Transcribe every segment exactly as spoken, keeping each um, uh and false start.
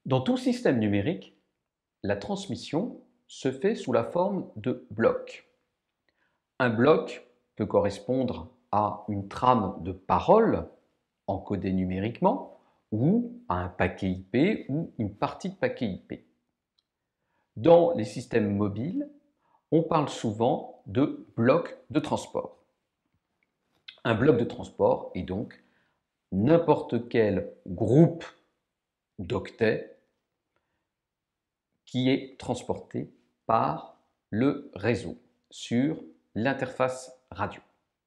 Dans tout système numérique, la transmission se fait sous la forme de blocs. Un bloc peut correspondre à une trame de parole encodée numériquement ou à un paquet I P ou une partie de paquet I P. Dans les systèmes mobiles, on parle souvent de bloc de transport. Un bloc de transport est donc n'importe quel groupe d'octets qui est transporté par le réseau sur l'interface radio.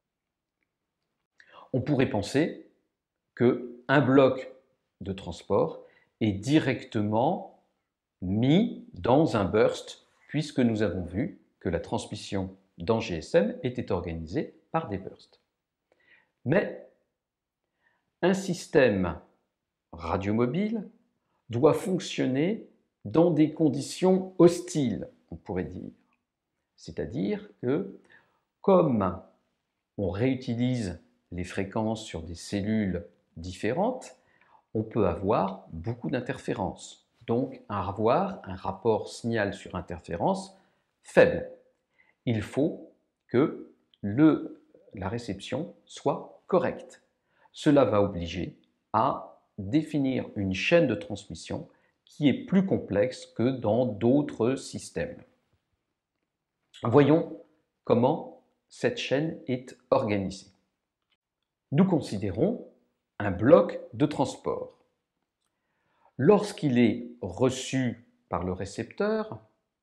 On pourrait penser qu'un bloc de transport est directement mis dans un burst, puisque nous avons vu que la transmission dans G S M était organisée par des bursts. Mais un système radiomobile doit fonctionner dans des conditions hostiles, on pourrait dire. C'est-à-dire que, comme on réutilise les fréquences sur des cellules différentes, on peut avoir beaucoup d'interférences. Donc, avoir un rapport signal sur interférence faible. Il faut que le, la réception soit correcte. Cela va obliger à définir une chaîne de transmission qui est plus complexe que dans d'autres systèmes. Voyons comment cette chaîne est organisée. Nous considérons un bloc de transport. Lorsqu'il est reçu par le récepteur,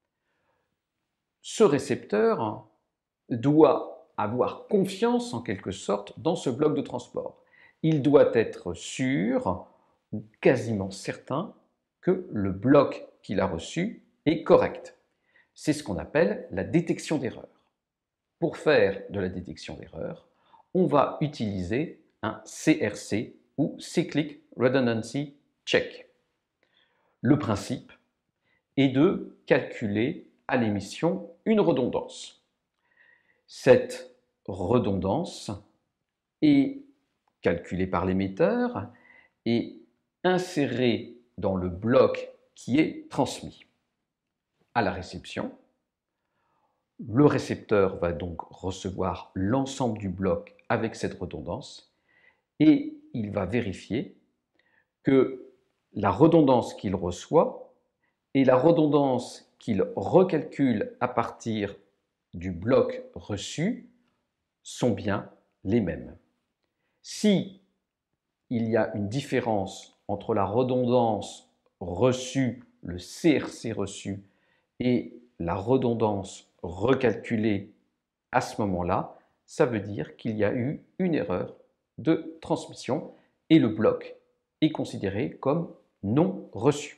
ce récepteur doit avoir confiance en quelque sorte dans ce bloc de transport. Il doit être sûr ou quasiment certain que le bloc qu'il a reçu est correct. C'est ce qu'on appelle la détection d'erreur. Pour faire de la détection d'erreur, on va utiliser un C R C ou Cyclic Redundancy Check. Le principe est de calculer à l'émission une redondance. Cette redondance est calculée par l'émetteur et insérée dans le bloc qui est transmis. À la réception, le récepteur va donc recevoir l'ensemble du bloc avec cette redondance et il va vérifier que la redondance qu'il reçoit et la redondance qu'il recalcule à partir du bloc reçu sont bien les mêmes. Si il y a une différence entre la redondance reçue, le C R C reçu, et la redondance recalculée à ce moment-là, ça veut dire qu'il y a eu une erreur de transmission et le bloc est considéré comme non reçu.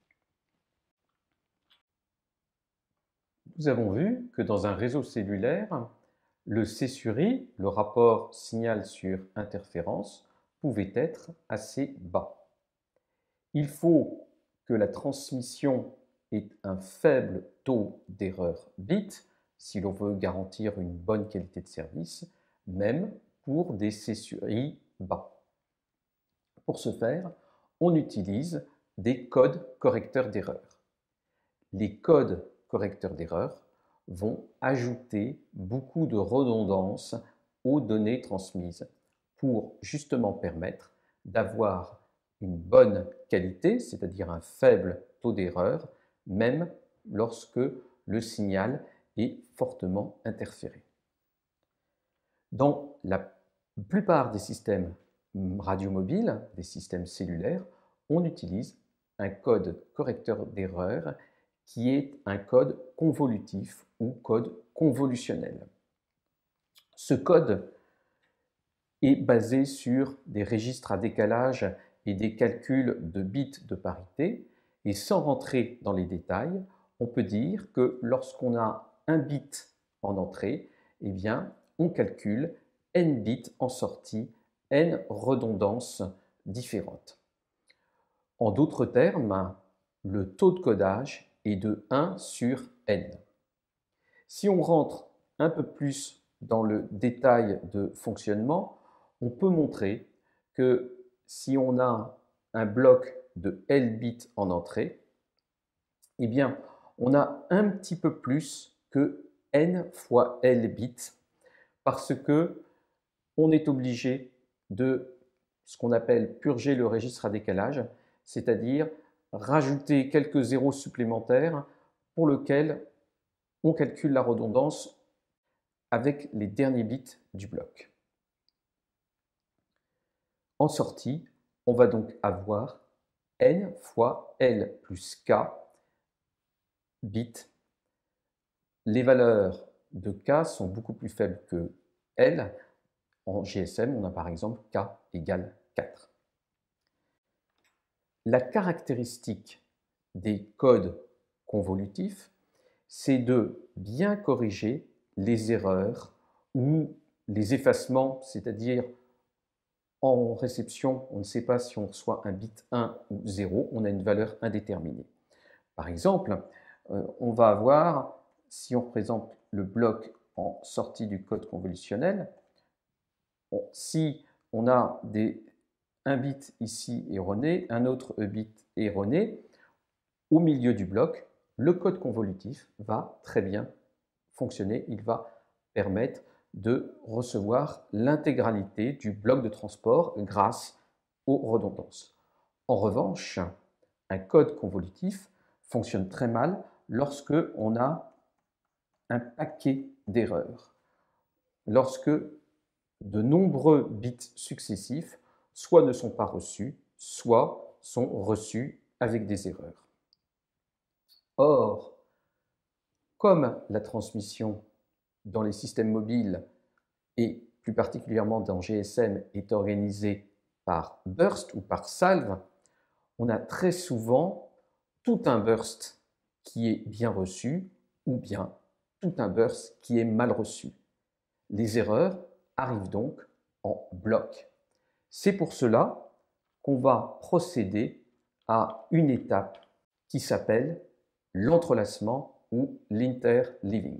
Nous avons vu que dans un réseau cellulaire, le C sur I, le rapport signal sur interférence, pouvait être assez bas. Il faut que la transmission ait un faible taux d'erreur bit si l'on veut garantir une bonne qualité de service, même pour des C sur I bas. Pour ce faire, on utilise des codes correcteurs d'erreur. Les codes correcteurs d'erreur vont ajouter beaucoup de redondance aux données transmises pour justement permettre d'avoir une bonne qualité, c'est-à-dire un faible taux d'erreur, même lorsque le signal est fortement interféré. Dans la plupart des systèmes radiomobiles, des systèmes cellulaires, on utilise un code correcteur d'erreur qui est un code convolutif ou code convolutionnel. Ce code est basé sur des registres à décalage et des calculs de bits de parité. Et sans rentrer dans les détails, on peut dire que lorsqu'on a un bit en entrée, eh bien, on calcule n bits en sortie, n redondances différentes. En d'autres termes, le taux de codage est de un sur n. Si on rentre un peu plus dans le détail de fonctionnement, on peut montrer que si on a un bloc de L bits en entrée, eh bien, on a un petit peu plus que N fois L bits, parce que on est obligé de ce qu'on appelle purger le registre à décalage, c'est-à-dire rajouter quelques zéros supplémentaires pour lequel on calcule la redondance avec les derniers bits du bloc. En sortie, on va donc avoir N fois L plus K bits. Les valeurs de K sont beaucoup plus faibles que L. En G S M, on a par exemple K égale quatre. La caractéristique des codes convolutifs, c'est de bien corriger les erreurs ou les effacements, c'est-à-dire en réception, on ne sait pas si on reçoit un bit un ou zéro, on a une valeur indéterminée. Par exemple, on va avoir, si on représente le bloc en sortie du code convolutionnel, bon, si on a des, un bit ici erroné, un autre bit erroné, au milieu du bloc, le code convolutif va très bien fonctionner. Il va permettre de recevoir l'intégralité du bloc de transport grâce aux redondances. En revanche, un code convolutif fonctionne très mal lorsque on a un paquet d'erreurs. Lorsque de nombreux bits successifs soit ne sont pas reçus, soit sont reçus avec des erreurs. Or, comme la transmission dans les systèmes mobiles et plus particulièrement dans G S M est organisée par burst ou par salve, on a très souvent tout un burst qui est bien reçu ou bien tout un burst qui est mal reçu. Les erreurs arrivent donc en bloc. C'est pour cela qu'on va procéder à une étape qui s'appelle l'entrelacement ou l'interleaving.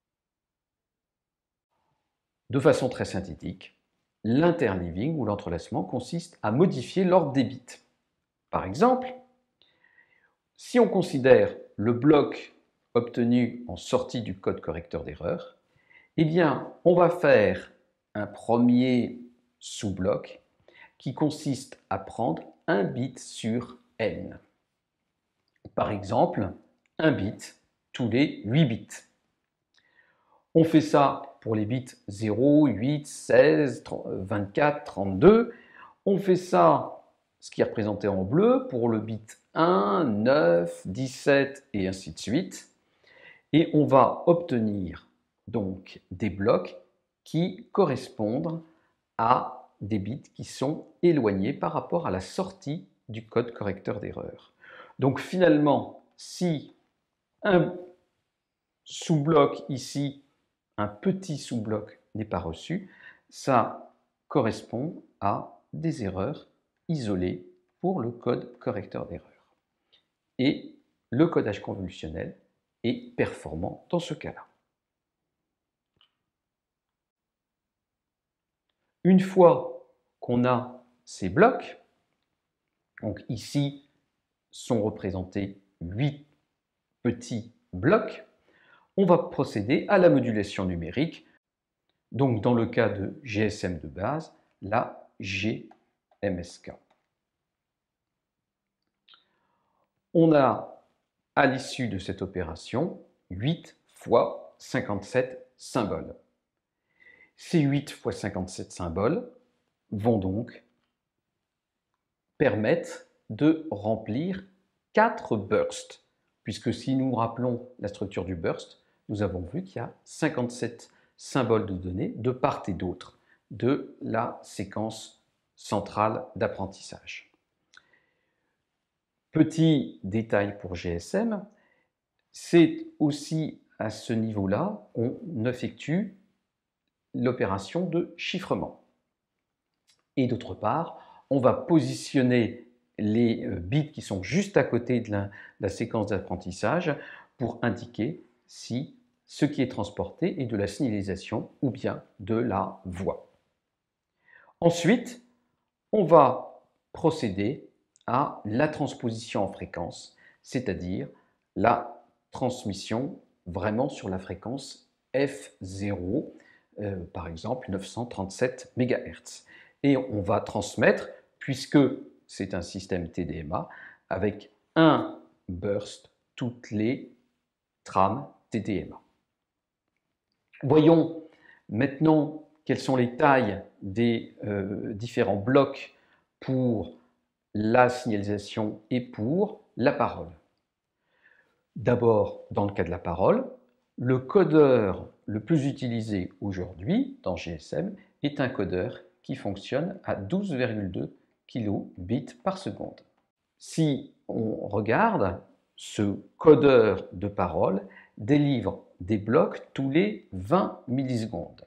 De façon très synthétique, l'interleaving ou l'entrelacement consiste à modifier l'ordre des bits. Par exemple, si on considère le bloc obtenu en sortie du code correcteur d'erreur, eh bien, on va faire un premier sous-bloc qui consiste à prendre un bit sur n. Par exemple, un bit tous les huit bits. On fait ça pour les bits zéro, huit, seize, vingt-quatre, trente-deux. On fait ça, ce qui est représenté en bleu, pour le bit un, neuf, dix-sept et ainsi de suite. Et on va obtenir donc des blocs qui correspondent à des bits qui sont éloignés par rapport à la sortie du code correcteur d'erreur. Donc finalement, si un sous-bloc ici, un petit sous-bloc n'est pas reçu, ça correspond à des erreurs isolées pour le code correcteur d'erreur. Et le codage convolutionnel est performant dans ce cas-là. Une fois qu'on a ces blocs, donc ici sont représentés huit petits blocs, on va procéder à la modulation numérique, donc dans le cas de G S M de base, la G M S K. On a à l'issue de cette opération huit fois cinquante-sept symboles. Ces huit fois cinquante-sept symboles vont donc permettre de remplir quatre bursts, puisque si nous rappelons la structure du burst, nous avons vu qu'il y a cinquante-sept symboles de données de part et d'autre de la séquence centrale d'apprentissage. Petit détail pour G S M, c'est aussi à ce niveau-là qu'on effectue l'opération de chiffrement. Et d'autre part, on va positionner les bits qui sont juste à côté de la, de la séquence d'apprentissage pour indiquer si ce qui est transporté est de la signalisation ou bien de la voix. Ensuite, on va procéder à la transposition en fréquence, c'est-à-dire la transmission vraiment sur la fréquence F zéro, euh, par exemple neuf cent trente-sept mégahertz. Et on va transmettre, puisque c'est un système T D M A, avec un burst toutes les trames T D M A. Voyons maintenant quelles sont les tailles des euh, différents blocs pour la signalisation et pour la parole. D'abord, dans le cas de la parole, le codeur le plus utilisé aujourd'hui dans G S M est un codeur qui fonctionne à douze virgule deux kilobits par seconde. Si on regarde, ce codeur de parole délivre des blocs tous les vingt millisecondes.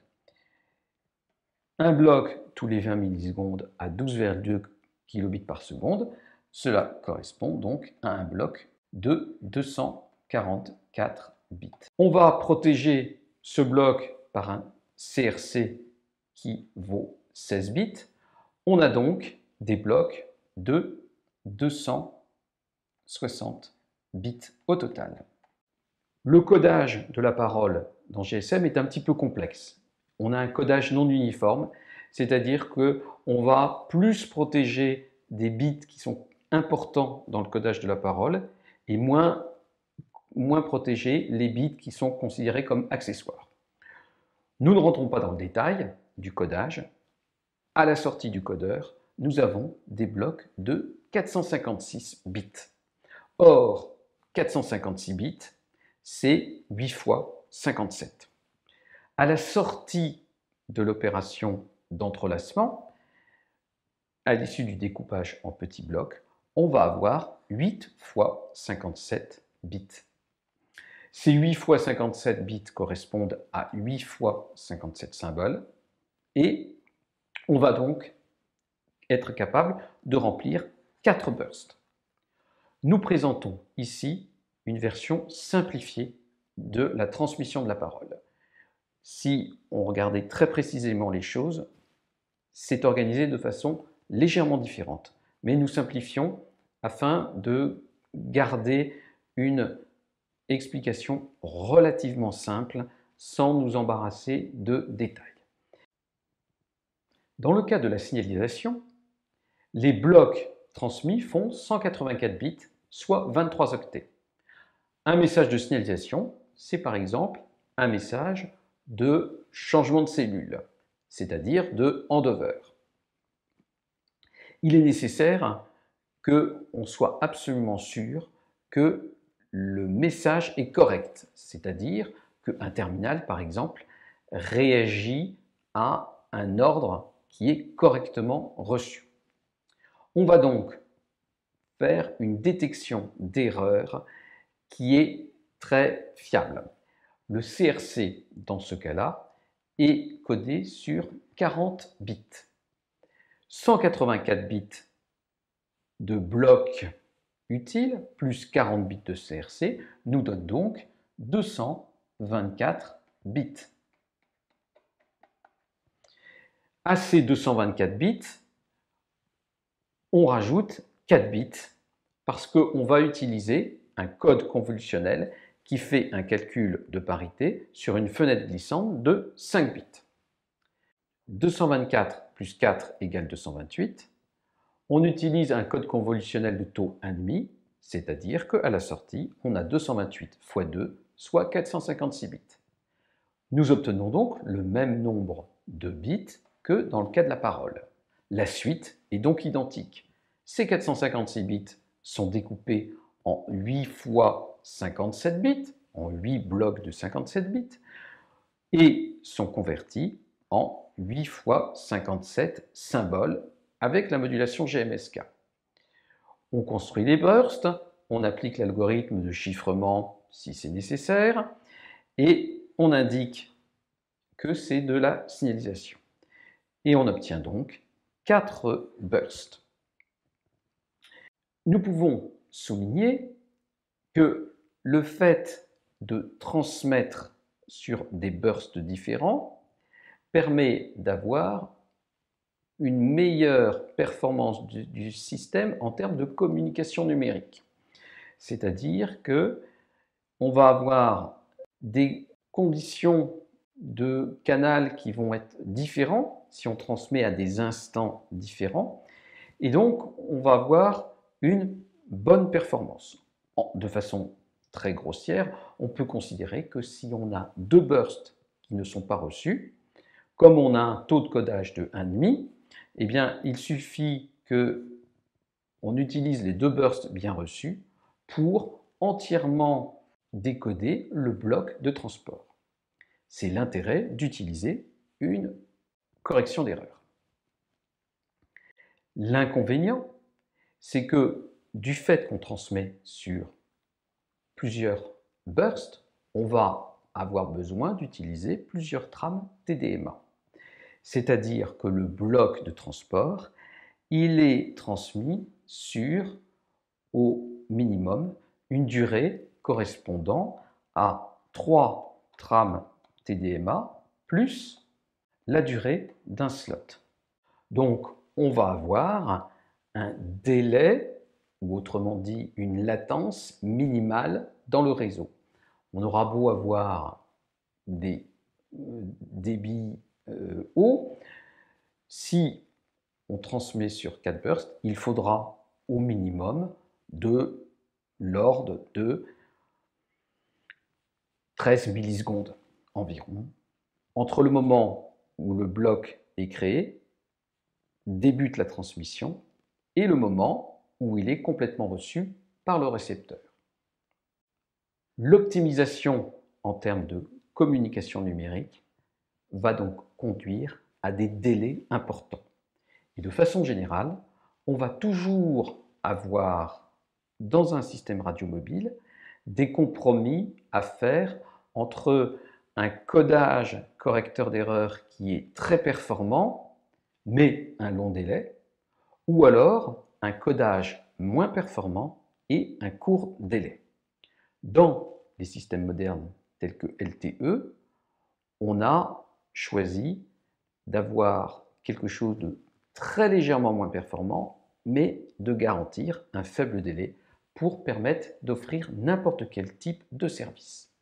Un bloc tous les vingt millisecondes à douze virgule deux kilobits par seconde, cela correspond donc à un bloc de deux cent quarante-quatre bits. On va protéger ce bloc par un C R C qui vaut seize bits. On a donc des blocs de deux cent soixante bits au total. Le codage de la parole dans G S M est un petit peu complexe. On a un codage non uniforme, c'est-à-dire qu'on va plus protéger des bits qui sont importants dans le codage de la parole et moins, moins protéger les bits qui sont considérés comme accessoires. Nous ne rentrons pas dans le détail du codage. À la sortie du codeur, nous avons des blocs de quatre cent cinquante-six bits. Or, quatre cent cinquante-six bits, c'est huit fois cinquante-sept. À la sortie de l'opération d'entrelacement, à l'issue du découpage en petits blocs, on va avoir huit fois cinquante-sept bits. Ces huit fois cinquante-sept bits correspondent à huit fois cinquante-sept symboles et on va donc être capable de remplir quatre bursts. Nous présentons ici une version simplifiée de la transmission de la parole. Si on regardait très précisément les choses, c'est organisé de façon légèrement différente. Mais nous simplifions afin de garder une explication relativement simple sans nous embarrasser de détails. Dans le cas de la signalisation, les blocs transmis font cent quatre-vingt-quatre bits, soit vingt-trois octets. Un message de signalisation, c'est par exemple un message de changement de cellule, c'est-à-dire de handover. Il est nécessaire qu'on soit absolument sûr que le message est correct, c'est-à-dire qu'un terminal, par exemple, réagit à un ordre qui est correctement reçu. On va donc faire une détection d'erreur qui est très fiable. Le C R C, dans ce cas-là, est codé sur quarante bits. cent quatre-vingt-quatre bits de blocs utiles plus quarante bits de C R C nous donne donc deux cent vingt-quatre bits. À ces deux cent vingt-quatre bits, on rajoute quatre bits parce qu'on va utiliser un code convolutionnel qui fait un calcul de parité sur une fenêtre glissante de cinq bits. deux cent vingt-quatre plus quatre égale deux cent vingt-huit. On utilise un code convolutionnel de taux un virgule cinq, c'est-à-dire qu'à la sortie, on a deux cent vingt-huit fois deux, soit quatre cent cinquante-six bits. Nous obtenons donc le même nombre de bits que dans le cas de la parole. La suite est donc identique. Ces quatre cent cinquante-six bits sont découpés en huit fois cinquante-sept bits, en huit blocs de cinquante-sept bits, et sont convertis en huit fois cinquante-sept symboles avec la modulation G M S K. On construit les bursts, on applique l'algorithme de chiffrement si c'est nécessaire, et on indique que c'est de la signalisation. Et on obtient donc quatre bursts. Nous pouvons souligner que le fait de transmettre sur des bursts différents permet d'avoir une meilleure performance du, du système en termes de communication numérique. C'est-à-dire que on va avoir des conditions de canal qui vont être différents si on transmet à des instants différents, et donc on va avoir une bonne performance. De façon très grossière, on peut considérer que si on a deux bursts qui ne sont pas reçus, comme on a un taux de codage de un virgule cinq, eh bien, il suffit qu'on utilise les deux bursts bien reçus pour entièrement décoder le bloc de transport. C'est l'intérêt d'utiliser une correction d'erreur. L'inconvénient, c'est que du fait qu'on transmet sur plusieurs bursts, on va avoir besoin d'utiliser plusieurs trames T D M A. C'est-à-dire que le bloc de transport, il est transmis sur, au minimum, une durée correspondant à trois trames T D M A plus la durée d'un slot. Donc, on va avoir un délai, ou autrement dit une latence minimale dans le réseau. On aura beau avoir des euh, débits euh, hauts, si on transmet sur quatre bursts, il faudra au minimum de l'ordre de treize millisecondes environ, entre le moment où le bloc est créé, débute la transmission, et le moment où il est complètement reçu par le récepteur. L'optimisation en termes de communication numérique va donc conduire à des délais importants. Et de façon générale, on va toujours avoir dans un système radio mobile des compromis à faire entre un codage correcteur d'erreur qui est très performant, mais un long délai, ou alors un codage moins performant et un court délai. Dans les systèmes modernes tels que L T E, on a choisi d'avoir quelque chose de très légèrement moins performant, mais de garantir un faible délai pour permettre d'offrir n'importe quel type de service.